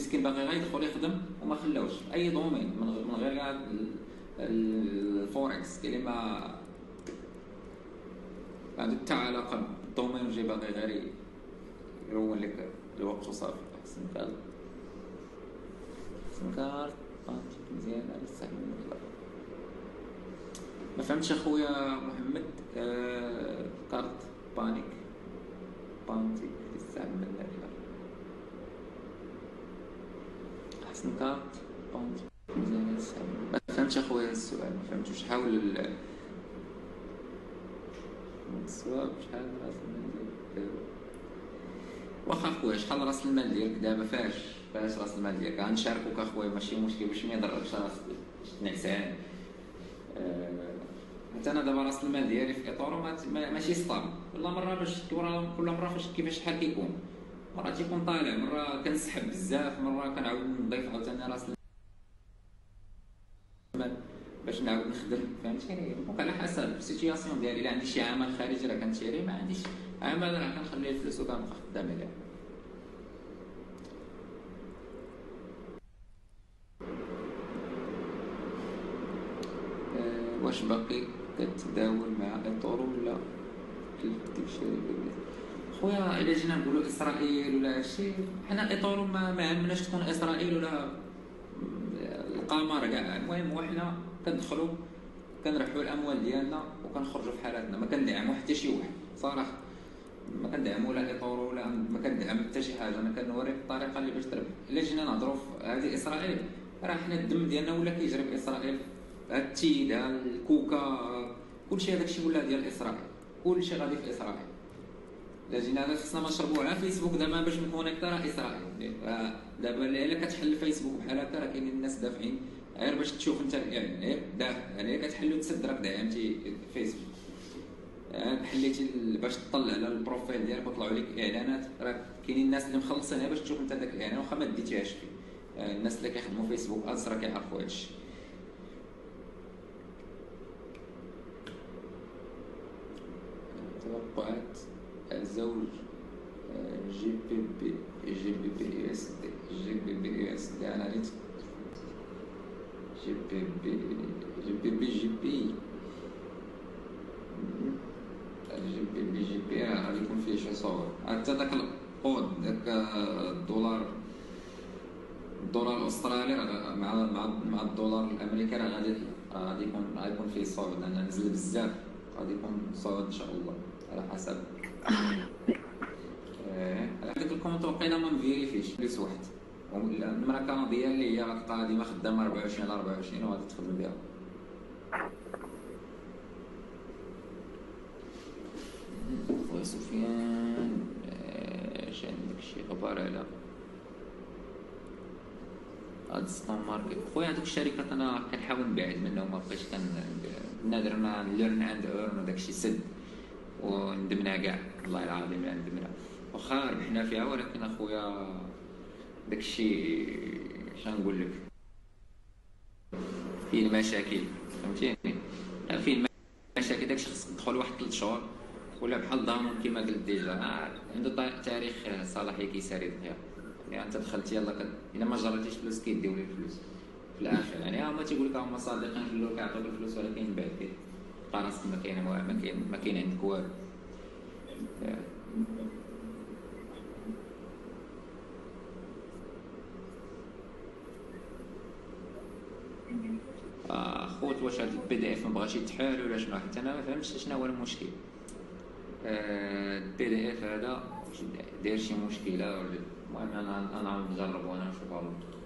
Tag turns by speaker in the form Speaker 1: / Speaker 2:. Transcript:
Speaker 1: مسكين باغي غير يدخل يخدم وما خلاوش في اي دومين من غير كاع الفوركس كلمه عنده حتى علاقه بالدومين وجاي باغي غير يرون لك الوقت وصافي. سم كارت بانتيك مزيانه نستعمل. ما فهمتش اخويا محمد. كارت بانيك بانتيك تستعمل احسن كارت بانتيك مزيانه نستعمل. ما فهمتش اخويا السؤال، ما فهمتوش. حاول السؤال شحال راس المال. واخا اخويا شحال راس المال ديالك دابا؟ فاش راس المال ديالك؟ غنشاركوك اخويا ماشي مشكل باش ما يضركش راسك نعسان. حتى انا دابا راس المال ديالي في اطورو ماشي ستابل. كل مره باش كل مره فاش كيفاش شحال كيكون، مره تيكون طالع، مره كنسحب بزاف، مره كنعاود نضيف عاوتاني راس المال باش نعاود نخدم. فهمتيني؟ دونك على حسب السيتياسيون ديالي. الا عندي شي عمل خارجي راه كنشري، ما عنديش عمل راه كنخلي الفلوس وكنبقى خدام عليها. واش باقي كتداول مع اطورو ولا كيف شري؟ خويا الا جينا نقولوا اسرائيل ولا هادشي، حنا اطورو ما عمناش تكون اسرائيل ولا القمر كاع. المهم وحنا كندخلوا كنربحوا الاموال ديالنا وكنخرجوا في حالاتنا، ما كندعموا حتى شي واحد صراحه. ما كندعموا لا اطورو ولا ما كندعم حتى شي حاجه. انا كنوريك الطريقه اللي باش تربح. الا جينا نهضروا في هذه اسرائيل، راه حنا الدم ديالنا ولا كيجري في اسرائيل. التيد الكوكا كلشي هذاك الشيء ولا ديال اسرائيل، كلشي غادي في اسرائيل. الا جينا خصنا ما نشربوا على فيسبوك دابا باش نكونيكتا راه اسرائيل. دابا الا كتحل فيسبوك بحال هكا راه كاينين الناس دافعين غير باش تشوف انت الاعلان، غير دافع يعني كتحل وتسد راك دعمتي فيسبوك. حليتي باش تطلع على البروفايل ديالك وطلعوا لك اعلانات، راه كاينين الناس اللي مخلصين باش تشوف انت داك الاعلان واخا ما ديتيهاش فيه. الناس اللي كيخدموا فيسبوك ادس راه كيعرفوا هادشي. توقعات زوج جي بي اس دي اناليتيك جي بي غادي يكون فيه شي صور. حتى داك الكود داك الدولار الاسترالي مع الدولار الامريكي راه غادي يكون فيه صعود، لان نزل بزاف. غادي يكون صعود ان شاء الله على حسب. على ديك الكونط وقيلا ما مفيريفيش بليس واحد. النمره كنديه اللي هي غتلقاها ديما خدامه 24 على 24 وغادي تخدم بها. خويا سفيان اش عندك شي خبر على هاد ستون ماركت؟ خويا هادوك الشركات انا كنحاول نبعد منهم، مابقيتش نادر ما ليرن اند اورن وداكشي سد وندمنا كاع. والله العظيم ندمنا واخا ربحنا فيها، ولكن اخويا داكشي شنقول لك فيه المشاكل. فهمتيني؟ لا فيه المشاكل. داكشي خصك تدخل واحد 3 شهور ولا بحال ضامن كما قلت ديجا عنده تاريخ صلاحيه كيساري دغيا. يعني انت دخلت يلاه الا ما جريتيش فلوس كيديو لك الفلوس في الاخر. يعني هما تيقول لك هما صادقين خلوك يعطوك الفلوس، ولكن من بعد كتلقى راسك ما كاين عندك والو. خوت واش هاد البي دي اف ما بغاش يتحال ولا شنو؟ حتى انا ما فهمتش شنو هو المشكل. البي دي اف هذا داير شي مشكله ولا؟ المهم انا نجرب وانا نشوف.